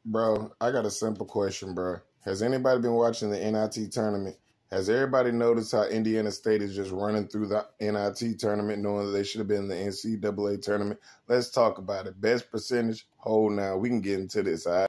Bro, I got a simple question, bro. Has anybody been watching the NIT tournament? Has everybody noticed how Indiana State is just running through the NIT tournament knowing that they should have been in the NCAA tournament? Let's talk about it. Best percentage, hold now. We can get into this, all right?